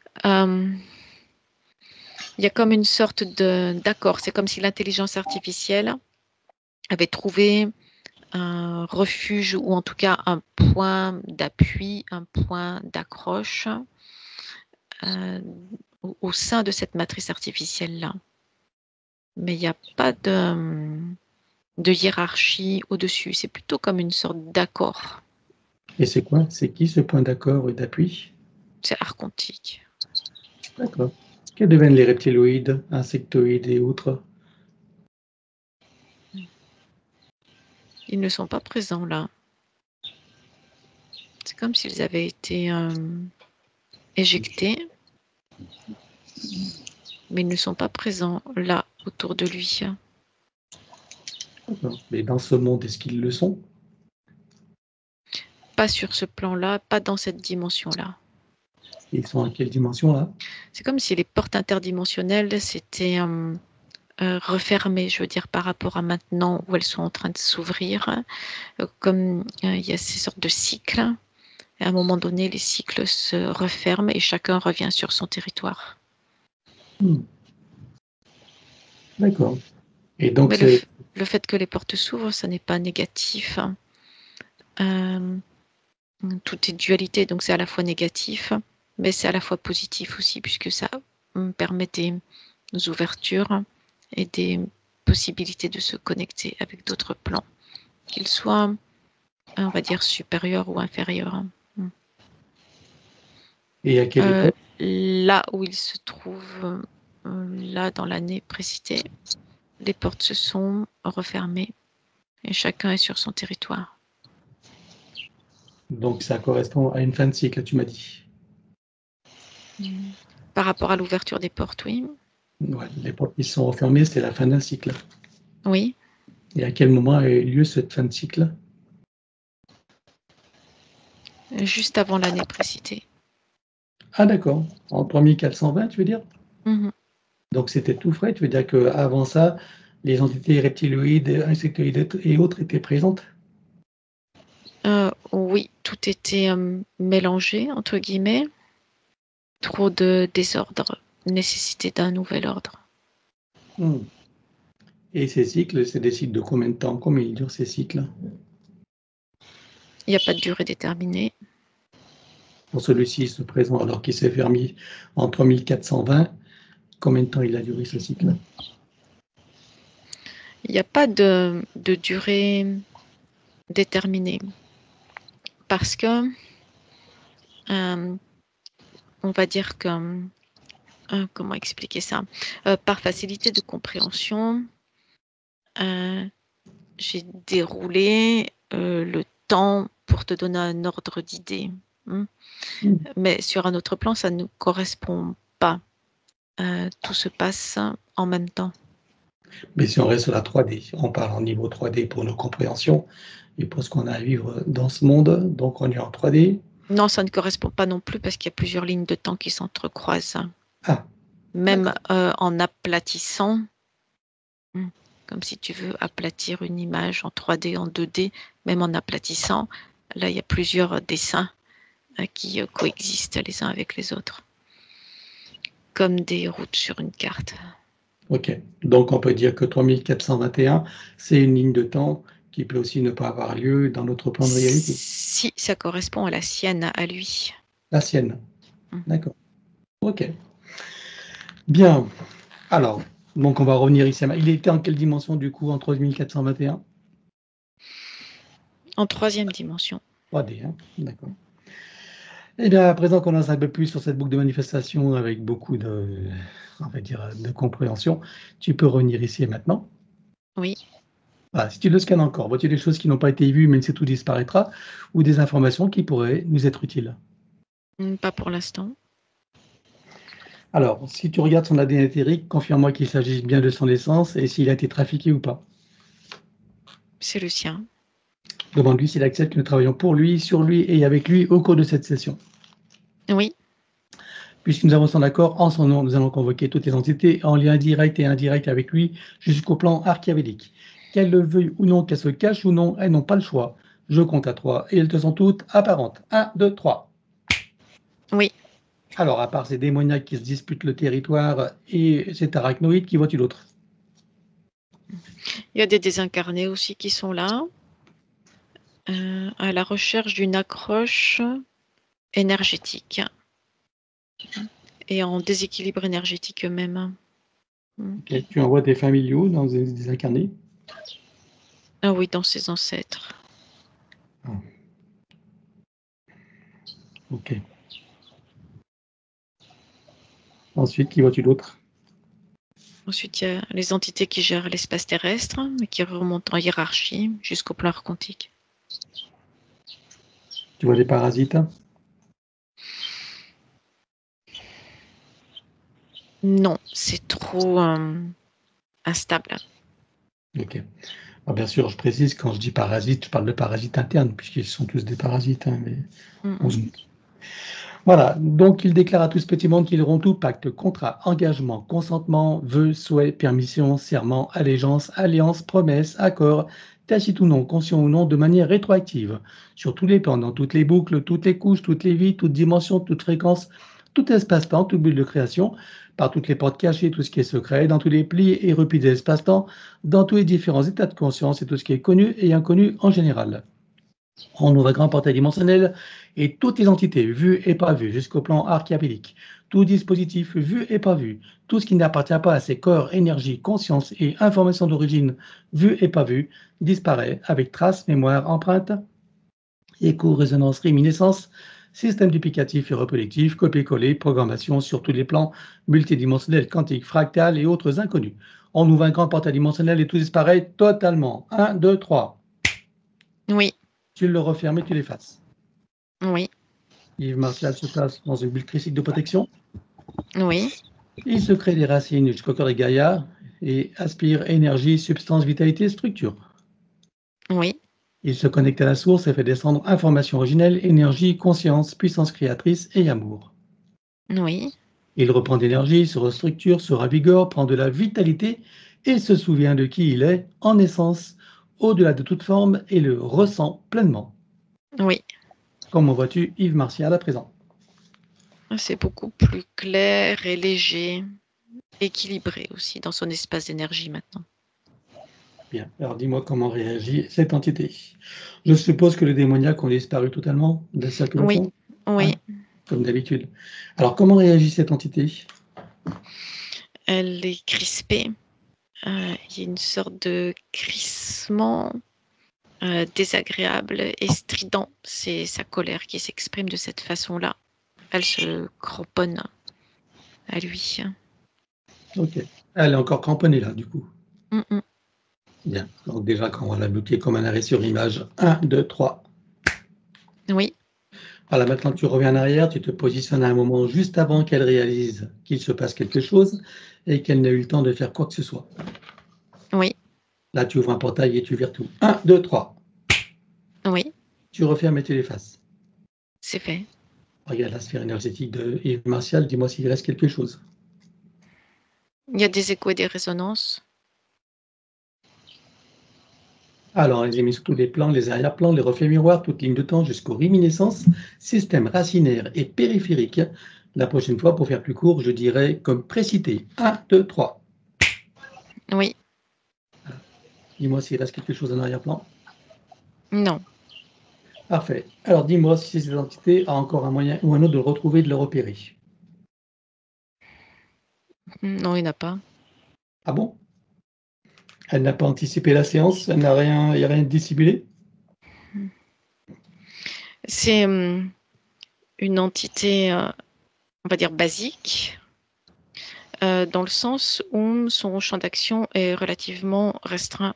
Il y a comme une sorte d'accord. C'est comme si l'intelligence artificielle avait trouvé un refuge ou en tout cas un point d'appui, un point d'accroche euh, au sein de cette matrice artificielle-là. Mais il n'y a pas de hiérarchie au-dessus. C'est plutôt comme une sorte d'accord. Et c'est quoi? C'est qui ce point d'accord et d'appui? C'est archontique. D'accord. Que deviennent les reptiloïdes, insectoïdes et autres? Ils ne sont pas présents là. C'est comme s'ils avaient été éjectés, mais ils ne sont pas présents là autour de lui. D'accord. Mais dans ce monde, est-ce qu'ils le sont? Pas sur ce plan-là, pas dans cette dimension-là. Ils sont à quelle dimension là? C'est comme si les portes interdimensionnelles s'étaient refermées, je veux dire, par rapport à maintenant où elles sont en train de s'ouvrir. Comme il y a ces sortes de cycles Et à un moment donné, les cycles se referment et chacun revient sur son territoire. D'accord. Et donc, Mais le fait que les portes s'ouvrent, ça n'est pas négatif. Tout est dualité, donc c'est à la fois négatif, mais c'est à la fois positif aussi, puisque ça permet des ouvertures et des possibilités de se connecter avec d'autres plans, qu'ils soient, on va dire, supérieurs ou inférieurs. et à quelle époque? Là où il se trouve, là dans l'année précitée, les portes se sont refermées et chacun est sur son territoire. Donc, ça correspond à une fin de cycle, tu m'as dit. Par rapport à l'ouverture des portes, oui. Ouais, les portes qui sont refermées, c'est la fin d'un cycle. Oui. Et à quel moment a eu lieu cette fin de cycle? Juste avant l'année précitée. Ah d'accord, en 3420, tu veux dire? Mmh. Donc c'était tout frais, tu veux dire qu'avant ça, les entités reptiloïdes, insectoïdes et autres étaient présentes? Oui, tout était, «mélangé» entre guillemets. Trop de désordre, nécessité d'un nouvel ordre. Mmh. Et ces cycles, c'est des cycles de combien de temps? Combien ils durent ces cycles? Il n'y a pas de durée déterminée. Pour celui-ci, ce présent, alors qu'il s'est fermé en 3420, combien de temps il a duré ce cycle? Il n'y a pas de durée déterminée parce que, on va dire que, comment expliquer ça? Par facilité de compréhension, j'ai déroulé, le temps pour te donner un ordre d'idée, mmh. Mais sur un autre plan, ça ne correspond pas. Tout se passe en même temps. Mais si on reste sur la 3D, on parle en niveau 3D pour nos compréhensions et pour ce qu'on a à vivre dans ce monde, donc on est en 3D. Non, ça ne correspond pas non plus parce qu'il y a plusieurs lignes de temps qui s'entrecroisent. Ah, Même, d'accord. en aplatissant, comme si tu veux aplatir une image en 3D, en 2D, même en aplatissant, là, il y a plusieurs dessins, qui, coexistent les uns avec les autres. Comme des routes sur une carte. OK. Donc on peut dire que 3421, c'est une ligne de temps qui peut aussi ne pas avoir lieu dans notre plan de réalité. Si, ça correspond à la sienne, à lui. La sienne. Mmh. D'accord. OK. Bien. Alors, donc on va revenir ici. Il était en quelle dimension du coup en 3421? En 3e dimension. 3D, hein? D'accord. Eh bien, à présent qu'on en sait un peu plus sur cette boucle de manifestation avec beaucoup de, on va dire, de compréhension, tu peux revenir ici et maintenant. Oui. Voilà, si tu le scannes encore, vois-tu des choses qui n'ont pas été vues, même si tout disparaîtra, ou des informations qui pourraient nous être utiles? Pas pour l'instant. Alors, si tu regardes son ADN éthérique, confirme-moi qu'il s'agit bien de son essence et s'il a été trafiqué ou pas. C'est le sien. Demande-lui s'il accepte que nous travaillons pour lui, sur lui et avec lui au cours de cette session. Oui. Puisque nous avons son accord, en son nom, nous allons convoquer toutes les entités en lien direct et indirect avec lui jusqu'au plan archiavélique. Qu'elles le veuillent ou non, qu'elles se cachent ou non, elles n'ont pas le choix. Je compte à 3 et elles te sont toutes apparentes. 1, 2, 3. Oui. Alors, à part ces démoniaques qui se disputent le territoire et cet arachnoïde, qui vois-tu d'autre? Il y a des désincarnés aussi qui sont là, à la recherche d'une accroche énergétique et en déséquilibre énergétique eux-mêmes. Okay. Tu envoies des familiaux dans des incarnés? Ah oui, dans ses ancêtres. Ah. Ok. Ensuite, qui vois-tu d'autre? Ensuite, il y a les entités qui gèrent l'espace terrestre, mais qui remontent en hiérarchie jusqu'au plan quantique. Tu vois des parasites? Non, c'est trop instable. Ok. Alors, bien sûr, je précise, quand je dis parasites, je parle de parasites internes, puisqu'ils sont tous des parasites. Hein, mais Voilà, donc il déclare à tout ce petit monde qu'ils auront tout pacte, contrat, engagement, consentement, vœu, souhait, permission, serment, allégeance, alliance, promesse, accord, tacite ou non, conscient ou non, de manière rétroactive, sur tous les plans, dans toutes les boucles, toutes les couches, toutes les vies, toutes dimensions, toutes fréquences, tout espace-temps, tout but de création, par toutes les portes cachées, tout ce qui est secret, dans tous les plis et replis de l'espace-temps, dans tous les différents états de conscience et tout ce qui est connu et inconnu en général. On ouvre un grand portail dimensionnel et toutes les entités vues et pas vues jusqu'au plan archéapédique, tout dispositif vu et pas vu, tout ce qui n'appartient pas à ces corps, énergie, conscience et information d'origine vue et pas vue, disparaît avec traces, mémoire, empreinte, écho, résonance, réminiscence, système duplicatif et reproductif, copier-coller, programmation sur tous les plans multidimensionnels, quantiques, fractales et autres inconnus. On ouvre un grand portail dimensionnel et tout disparaît totalement. 1, 2, 3. Oui, Tu le refermes et tu l'effaces. oui, Yves Martial se place dans une bulle critique de protection. oui, Il se crée des racines jusqu'au cœur de Gaïa et aspire énergie, substance, vitalité, structure. oui, Il se connecte à la source et fait descendre information originelle, énergie, conscience, puissance créatrice et amour. oui, Il reprend d'énergie, se restructure, se ravigore, prend de la vitalité et se souvient de qui il est en essence, au-delà de toute forme, et le ressent pleinement. oui. Comment vois-tu Yves Martial à présent? C'est beaucoup plus clair et léger, équilibré aussi dans son espace d'énergie maintenant. Bien, alors dis-moi comment réagit cette entité. Je suppose que les démoniaques ont disparu totalement de la circulation? Oui, Comme d'habitude. Alors comment réagit cette entité? elle est crispée. Il y a une sorte de crissement désagréable et strident. C'est sa colère qui s'exprime de cette façon-là. Elle se cramponne à lui. Ok. Elle est encore cramponnée là, du coup. Mm. Bien. Donc déjà, quand on va la bloquer comme un arrêt sur image, 1, 2, 3. Oui, Voilà, maintenant tu reviens en arrière, tu te positionnes à un moment juste avant qu'elle réalise qu'il se passe quelque chose et qu'elle n'ait eu le temps de faire quoi que ce soit. oui, Là, tu ouvres un portail et tu vires tout. 1, 2, 3. oui, Tu refermes et tu l'effaces. c'est fait. Regarde la sphère énergétique de Yves Martial, dis-moi s'il reste quelque chose. Il y a des échos et des résonances. Alors, elle est mise sur tous les plans, les arrière-plans, les reflets miroirs, toutes lignes de temps jusqu'aux réminiscences, système racinaire et périphérique. La prochaine fois, pour faire plus court, je dirais comme précité. 1, 2, 3. Oui, Dis-moi s'il reste quelque chose en arrière-plan. non, Parfait. Alors, dis-moi si cette entité a encore un moyen ou un autre de le retrouver et de le repérer. non, il n'y en a pas. Ah bon? Elle n'a pas anticipé la séance, elle n'a rien, il n'y a rien de dissimulé? C'est une entité, on va dire, basique, dans le sens où son champ d'action est relativement restreint.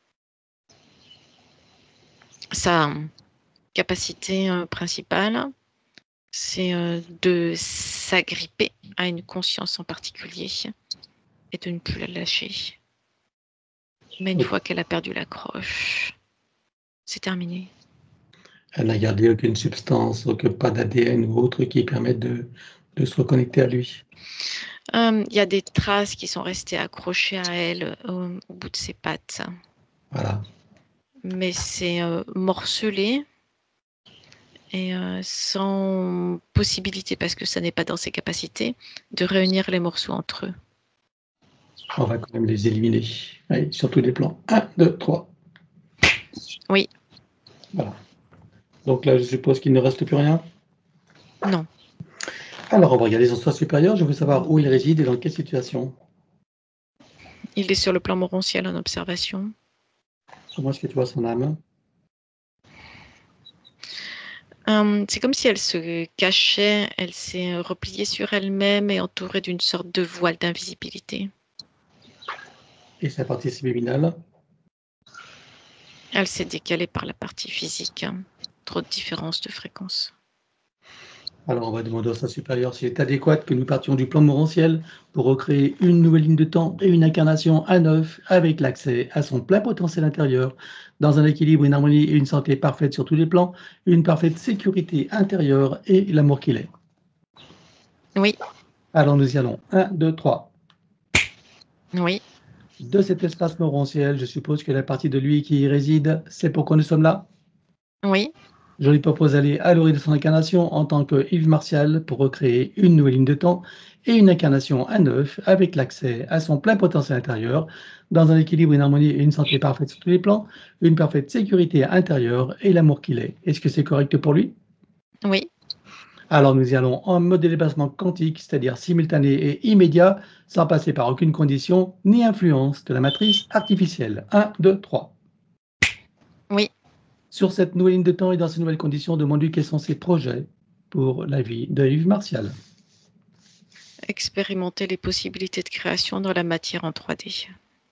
Sa capacité principale, c'est de s'agripper à une conscience en particulier et de ne plus la lâcher. Mais une Ok. fois qu'elle a perdu l'accroche, c'est terminé. Elle n'a gardé aucune substance, pas d'ADN ou autre qui permette de se reconnecter à lui. Il y a des traces qui sont restées accrochées à elle au bout de ses pattes. Voilà. Mais c'est morcelé et sans possibilité, parce que ça n'est pas dans ses capacités, de réunir les morceaux entre eux. On va quand même les éliminer. Allez, sur tous les plans. 1, 2, 3. Oui. Voilà. Donc là, je suppose qu'il ne reste plus rien. Non. Alors, on va regarder son soi supérieur. Je veux savoir où il réside et dans quelle situation. Il est sur le plan morontiel en observation. Comment est-ce que tu vois son âme? C'est comme si elle se cachait, elle s'est repliée sur elle-même et entourée d'une sorte de voile d'invisibilité. Et sa partie subliminale? Elle s'est décalée par la partie physique. Trop de différence de fréquence. Alors, on va demander au soi supérieur s'il est adéquat que nous partions du plan morontiel pour recréer une nouvelle ligne de temps et une incarnation à neuf avec l'accès à son plein potentiel intérieur, dans un équilibre, une harmonie et une santé parfaite sur tous les plans, une parfaite sécurité intérieure et l'amour qu'il est. Oui. Alors nous y allons. 1, 2, 3. Oui. De cet espace morontiel, je suppose que la partie de lui qui y réside, c'est pourquoi nous sommes là. Oui. Je lui propose d'aller à l'origine de son incarnation en tant que Yves Martial pour recréer une nouvelle ligne de temps et une incarnation à neuf avec l'accès à son plein potentiel intérieur dans un équilibre, une harmonie et une santé parfaite sur tous les plans, une parfaite sécurité intérieure et l'amour qu'il est. Est-ce que c'est correct pour lui? Oui. Alors nous y allons en mode de déplacement quantique, c'est-à-dire simultané et immédiat, sans passer par aucune condition ni influence de la matrice artificielle. 1, 2, 3. Oui. Sur cette nouvelle ligne de temps et dans ces nouvelles conditions, demande-lui quels sont ses projets pour la vie de Yves Martial. Expérimenter les possibilités de création dans la matière en 3D.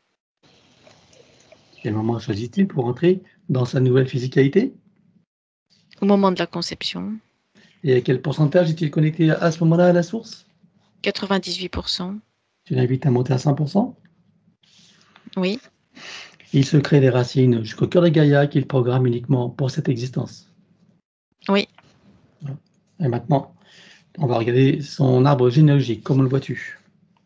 Quel moment choisit-il pour entrer dans sa nouvelle physicalité? Au moment de la conception. Et à quel pourcentage est-il connecté à ce moment-là à la source? 98%. Tu l'invites à monter à 100%? Oui. Il se crée des racines jusqu'au cœur de Gaïa qu'il programme uniquement pour cette existence. Oui. Et maintenant, on va regarder son arbre généalogique. Comment le vois-tu?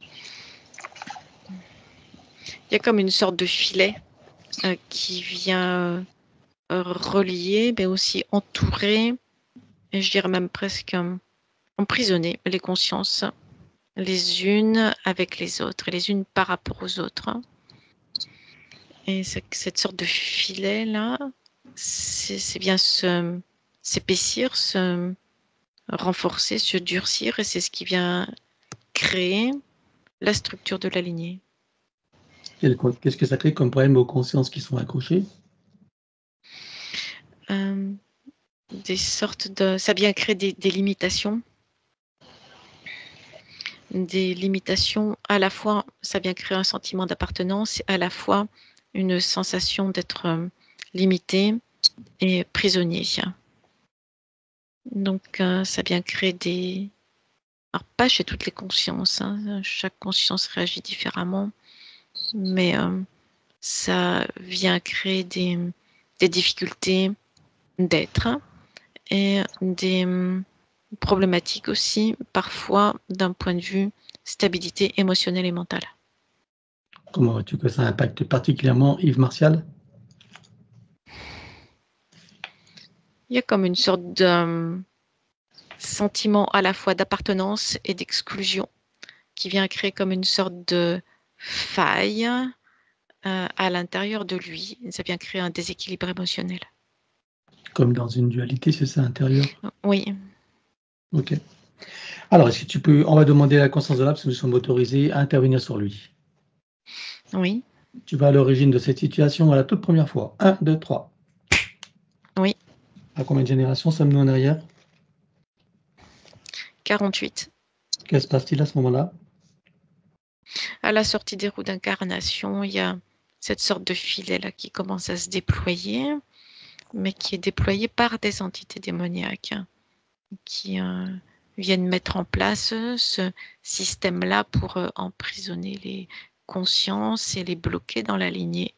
Il y a comme une sorte de filet qui vient relier, mais aussi entourer, et je dirais même presque emprisonner les consciences les unes avec les autres, et les unes par rapport aux autres. Et cette sorte de filet-là, c'est bien s'épaissir, se renforcer, se durcir, et c'est ce qui vient créer la structure de la lignée. Qu'est-ce que ça crée comme problème aux consciences qui sont accrochées? Des sortes de... Ça vient créer des limitations. Des limitations, à la fois, ça vient créer un sentiment d'appartenance, et à la fois une sensation d'être limité et prisonnier. Donc, ça vient créer des... Alors, pas chez toutes les consciences, hein, chaque conscience réagit différemment, mais ça vient créer des difficultés d'être et des problématiques aussi, parfois d'un point de vue stabilité émotionnelle et mentale. Comment vois-tu que ça impacte particulièrement Yves Martial? Il y a comme une sorte de sentiment à la fois d'appartenance et d'exclusion qui vient créer comme une sorte de faille à l'intérieur de lui. Ça vient créer un déséquilibre émotionnel. Comme dans une dualité, c'est ça, intérieur? Oui. Ok. Alors, est-ce que tu peux, on va demander à la conscience de l'âme si nous sommes autorisés à intervenir sur lui. Oui. Tu vas à l'origine de cette situation à la toute première fois. 1, 2, 3. Oui. À combien de générations sommes-nous en arrière? 48. Que se passe-t-il à ce moment-là? À la sortie des roues d'incarnation, il y a cette sorte de filet là qui commence à se déployer, mais qui est déployé par des entités démoniaques qui viennent mettre en place ce système-là pour emprisonner les consciences et les bloquer dans la lignée.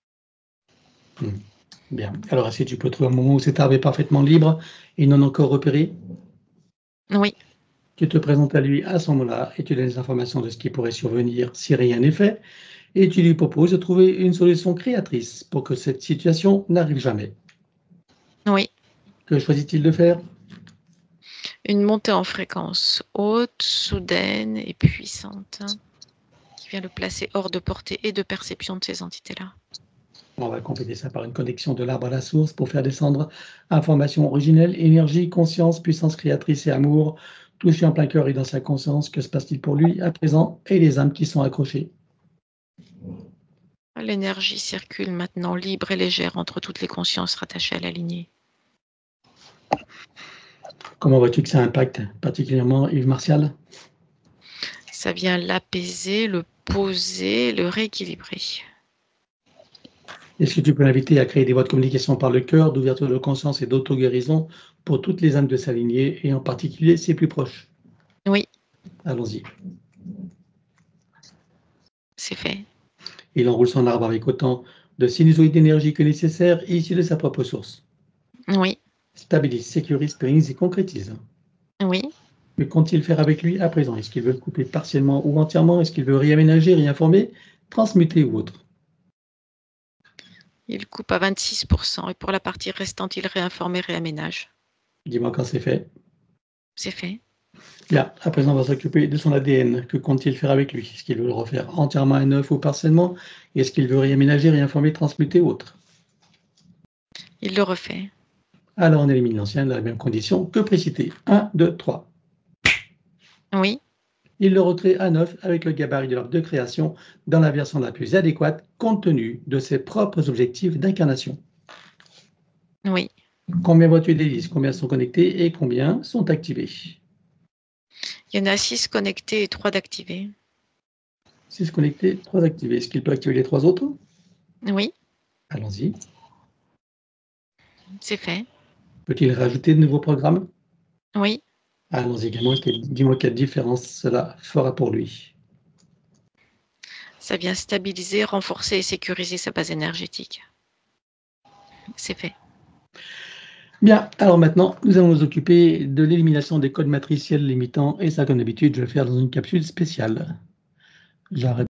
Bien. Alors, est-ce que tu peux trouver un moment où cet arbre est parfaitement libre et non encore repéré? Oui. Tu te présentes à lui à ce moment-là et tu donnes des informations de ce qui pourrait survenir si rien n'est fait et tu lui proposes de trouver une solution créatrice pour que cette situation n'arrive jamais. Oui. Que choisit-il de faire? Une montée en fréquence haute, soudaine et puissante qui vient le placer hors de portée et de perception de ces entités-là. On va compléter ça par une connexion de l'arbre à la source pour faire descendre information originelle, énergie, conscience, puissance créatrice et amour, touché en plein cœur et dans sa conscience. Que se passe-t-il pour lui à présent et les âmes qui sont accrochées? L'énergie circule maintenant libre et légère entre toutes les consciences rattachées à la lignée. Comment vois-tu que ça impacte particulièrement Yves Martial? Ça vient l'apaiser, le poser, le rééquilibrer. Est-ce que tu peux l'inviter à créer des voies de communication par le cœur, d'ouverture de conscience et d'auto-guérison pour toutes les âmes de sa lignée et en particulier ses plus proches? Oui. Allons-y. C'est fait. Il enroule son arbre avec autant de sinusoïdes d'énergie que nécessaire, issus de sa propre source. Oui. Stabilise, sécurise, pérenise et concrétise. Oui. Mais qu'ont-ils faire avec lui à présent? Est-ce qu'il veut le couper partiellement ou entièrement? Est-ce qu'il veut réaménager, réinformer, transmuter ou autre? Il coupe à 26% et pour la partie restante, il réinforme et réaménage. Dis-moi quand c'est fait. C'est fait. Bien, à présent, on va s'occuper de son ADN. Que compte-t-il faire avec lui? Est-ce qu'il veut le refaire entièrement à neuf ou partiellement? Est-ce qu'il veut réaménager, réinformer, transmuter ou autre? Il le refait. Alors, on élimine l'ancien dans les mêmes conditions que précité. 1, 2, 3. Oui, Il le recrée à neuf avec le gabarit de l'ordre de création dans la version la plus adéquate compte tenu de ses propres objectifs d'incarnation. oui. Combien vois-tu d'hélices? Combien sont connectés et combien sont activés? Il y en a 6 connectés et 3 d'activés. 6 connectés, 3 activés. Est-ce qu'il peut activer les 3 autres? Oui, Allons-y. c'est fait. Peut-il rajouter de nouveaux programmes? Oui, Allons-y également. Dis-moi quelle différence cela fera pour lui. ça vient stabiliser, renforcer et sécuriser sa base énergétique. C'est fait. Bien, alors maintenant, nous allons nous occuper de l'élimination des codes matriciels limitants et ça, comme d'habitude, je vais le faire dans une capsule spéciale. J'arrête.